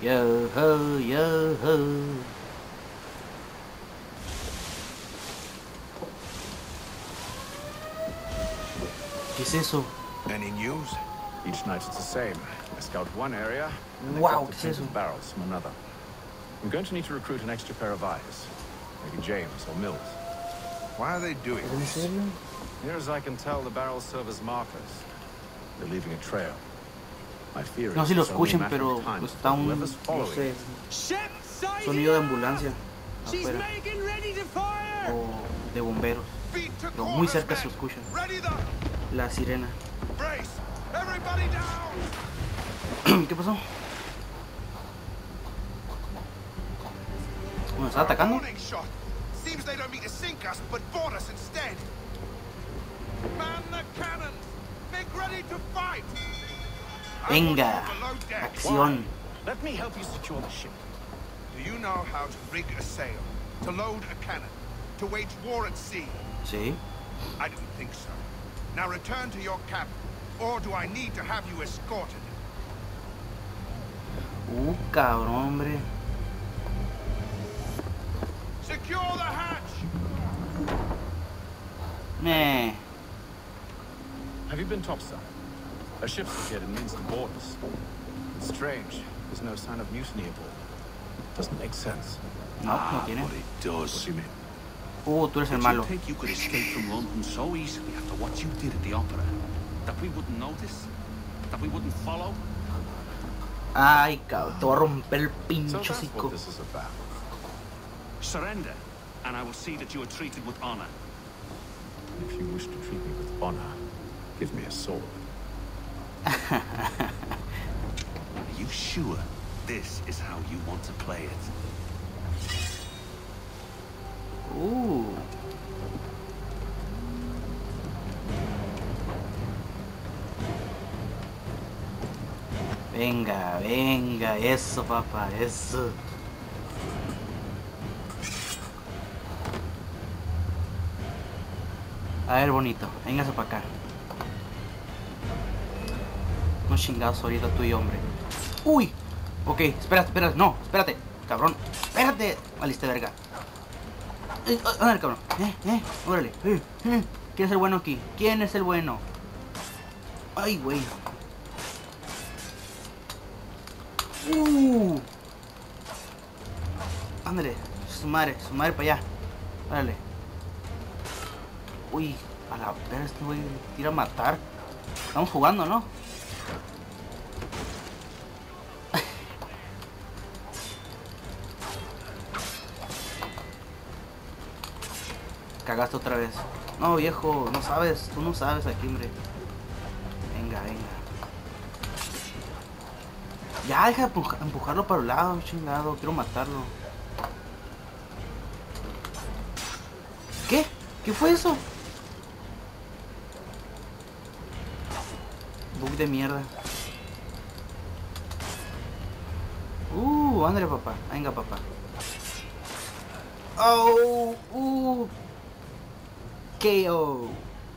Yo ho, yo ho. ¿Qué es eso? Any news? Each night it's the same. I scout one area, and Wow, I ¿qué es collect eso? the barrels from another. I'm going to need to recruit an extra pair of eyes. Maybe James or Mills. Why are they doing ¿En this? serio? Near as I can tell, the barrels serve as markers. They're leaving a trail. My fear No is sé si lo it's only a escuchen, matter pero of time está before un, whoever's no following sé, it. sonido de ambulancia She's afuera making ready to fire. o de bomberos, Beat to pero muy quarters, cerca se men. escucha Ready the la sirena. brace. Everybody down. ¿Qué pasó? ¿Nos está atacando? Warning shot. Seems they don't mean to sink us, but board us instead. Man the cannons. Make ready to fight. Venga, acción. Let me help you secure the ship. Do you know how to rig a sail, to load a cannon, to wage war at sea? Sí. I didn't think so. Now return to your cabin, or do I need to have you escorted? Cabrón, hombre. Secure the hatch! Meh. Have you been topside? A ship's appeared and means to board us. It's strange. There's no sign of mutiny aboard. Doesn't make sense. No, no tiene. But it does. What do you mean? Tú eres el Did malo. you think you could escape from London so easily after what you did at the opera? That we wouldn't notice? That we wouldn't follow? Ay, cabrón, te voy a romper el So pincho that's what hocico. this is about. Surrender, and I will see that you are treated with honor. If you wish to treat me with honor, give me a sword. Are you sure this is how you want to play it? Venga, venga, eso, papá, eso. A ver, bonito, véngase para acá. Unos chingados ahorita tú y hombre. Uy, ok, espera, no, espérate, cabrón, espérate, valiste verga. Órale, cabrón, órale, ¿quién es el bueno aquí? ¿Quién es el bueno? Ay, güey. Ándale, su madre para allá. Órale. Uy, a la verga, este güey tira a matar. Estamos jugando, ¿no? Cagaste otra vez. No, viejo, no sabes, tú no sabes aquí, hombre. Venga. Ya, deja de empujarlo para un lado, chingado. Quiero matarlo. ¿Qué? ¿Qué fue eso? Bug de mierda. Ándale, papá. Venga, papá. Oh, KO.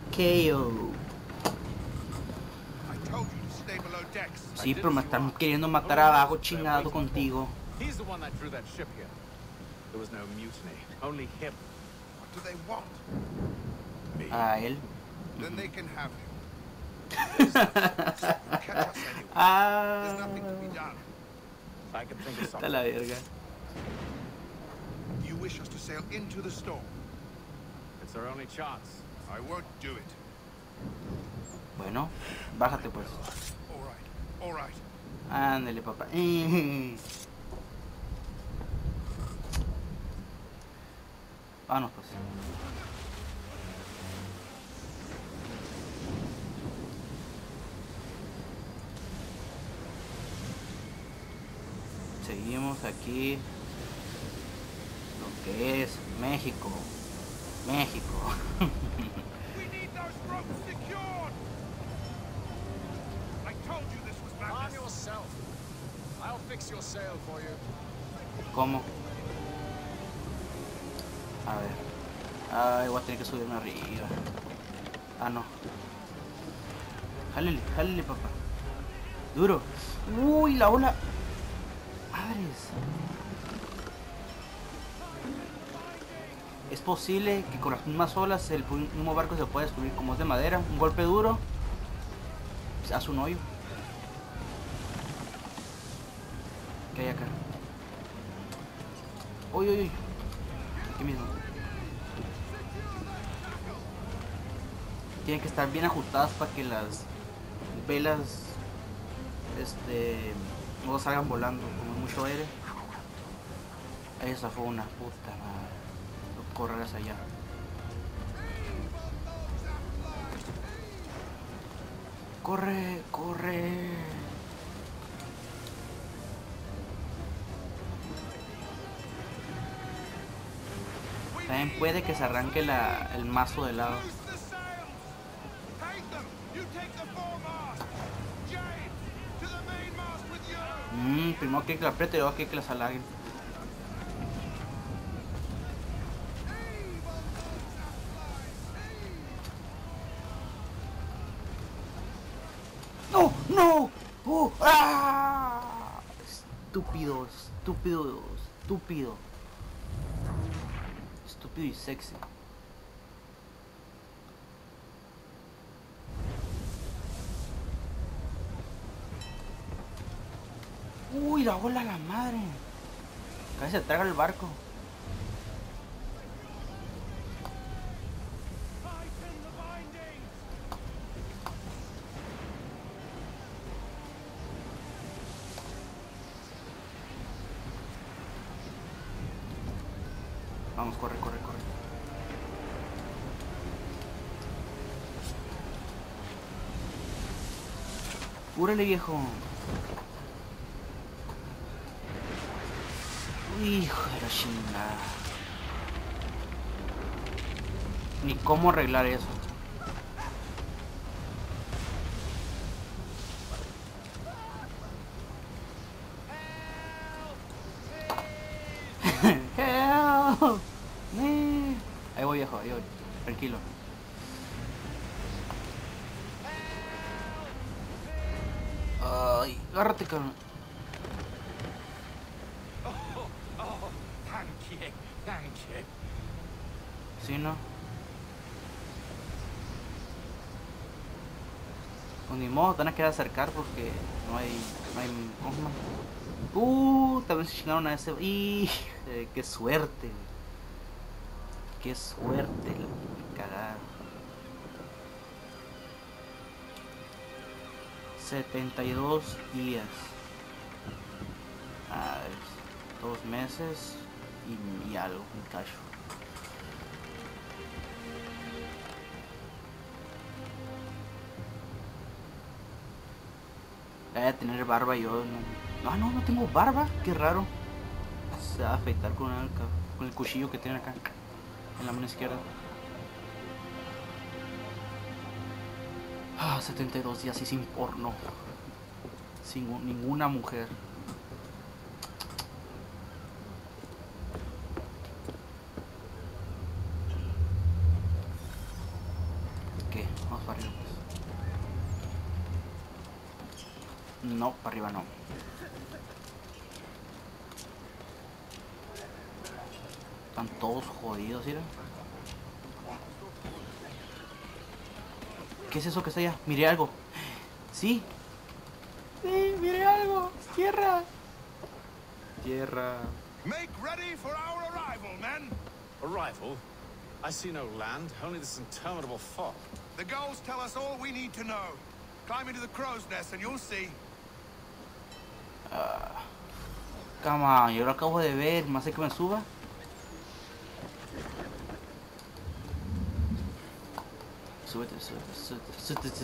Sí, pero me están queriendo matar abajo, chingado contigo. He's the one that drew that ship here. There was no mutiny, only him. What do they want? Me. A él. Then they can have him. Catch us anyway. There's nothing to be done. I can think of Está something. la verga. You wish us to sail into the storm? It's our only chance. I won't do it. Bueno, bájate pues. All right. Ándale, papá. Vámonos pues. Seguimos aquí. Lo que es México. We need those ropes secured. I told you this was Arm madness. yourself. I'll fix your sail for you. ¿Cómo? A ver. Ay, voy a tener que subirme arriba. Ah, no. Jálele, papá. Duro. Uy, la ola. madres. Es posible que con las mismas olas el mismo barco se pueda destruir. Como es de madera, un golpe duro se hace un hoyo. ¿Qué hay acá? Uy, uy, uy. Aquí mismo. Tienen que estar bien ajustadas para que las velas no salgan volando. Como mucho aire. Esa fue una puta madre. Correr hacia allá. Corre, corre. También puede que se arranque el mazo de lado. Primero que la apriete y luego que la salaguen. ¡No! ¡No! ¡Ah! Estúpido, estúpido, estúpido. Estúpido y sexy. Uy, la bola a la madre. Casi se traga el barco. Vamos, corre, corre, corre. Úrale, viejo. Hijo de la chingada. Ni cómo arreglar eso. Help me. Ahí voy, viejo, ahí voy. Tranquilo. Ay, agárrate, cabrón. Thank you. Sí, ¿no? Pues ni modo, te van a quedar acercar porque no hay ¿cómo se llama? También se chingaron a ese. ¡Y! ¡Qué suerte! ¡Qué suerte! Cagada. 72 días. A ver, 2 meses y algo, un cacho. Voy a tener barba yo, no tengo barba, qué raro. Se va a afeitar con el cuchillo que tiene acá, en la mano izquierda. 72 días y sin porno. Sin ninguna mujer. ¿Qué? Vamos para arriba pues. No, para arriba no. Están todos jodidos, mira. ¿Qué es eso que está allá? Miré algo. Sí. Sí, miré algo. Tierra. Tierra. Make ready for our arrival, men. Arrival? I see no land, only this interminable fog. The gulls tell us all we need to know. Climb into the crow's nest and you'll see. Come on, yo lo acabo de ver. ¿Más sé que me suba? Súbete, súbete.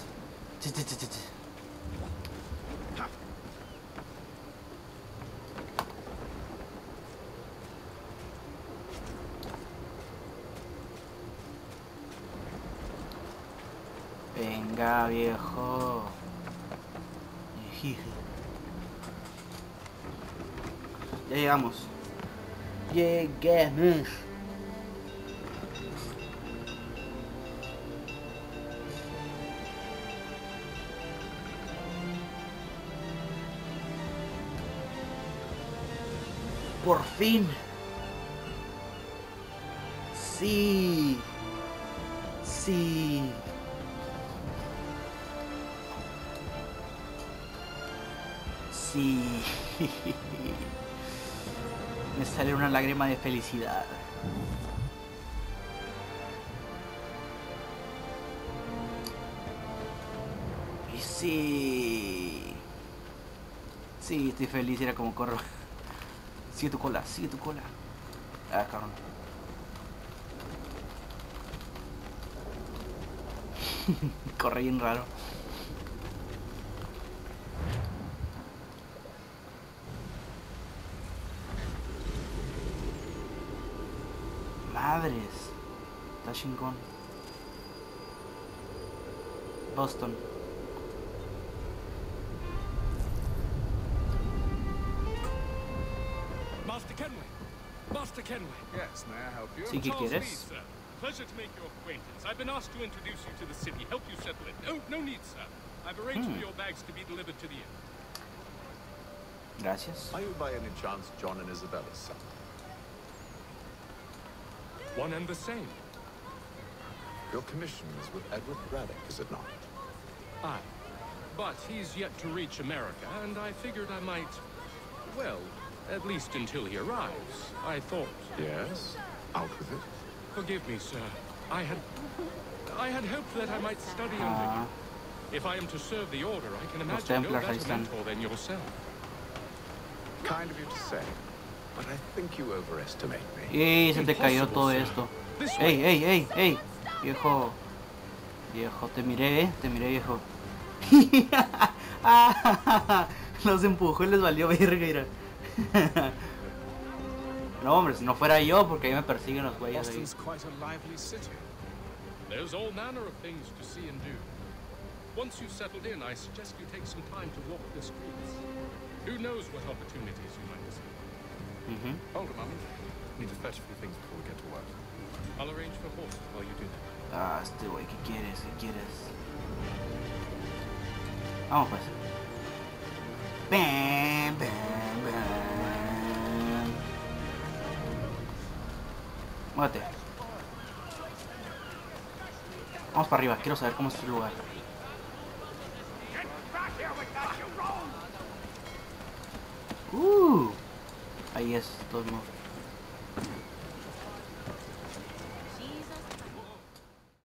Venga, viejo. Ya llegamos. Llegamos. Por fin. Sí. Sí. Sí. Me sale una lágrima de felicidad. Y sí. Sí, estoy feliz, era como corro. Sigue tu cola, sigue tu cola. Ah, cabrón. Corre bien raro. Madres. Está chingón. Boston. Master Kenway! Master Kenway! Yes, may I help you? Sí, ¿qué Charles quieres? Lee, sir. Pleasure to make your acquaintance. I've been asked to introduce you to the city, help you settle it. No need, sir. I've arranged for your bags to be delivered to the inn. Gracias. Are you by any chance John and Isabella's son? One and the same. Your commission is with Edward Braddock, is it not? Aye. But he's yet to reach America, and I figured I might... Well, at least until he arrives. I thought... Yes. Out with it. Forgive me, sir. I had hoped that I might study under you. If I am to serve the order, I can imagine no Templars ahí better están. mentor than yourself. Kind of you to say, but I think you overestimate me. ¡Ey! Se te cayó todo Impossible, esto. This ¡Ey, way. ey, ey, ey! Viejo. Viejo, te miré, te miré, viejo. Los empujó y les valió verga, mira. No, hombre, si no fuera yo, porque ahí me persiguen los güeyes ahí. Boston's quite a lively city. There's all manner of things to see and do. Once you've settled in, I suggest you take some time to walk the streets. Who knows what opportunities you might see. Hold a moment. Need to fetch a few things before we get to work. I'll arrange for horses while you do that. Ah, este güey, ¿qué quieres? ¿Qué quieres? Vamos pues. Bam, bam, bam. Muévete. Vamos para arriba, quiero saber cómo es este lugar. Ahí es, todo el mundo.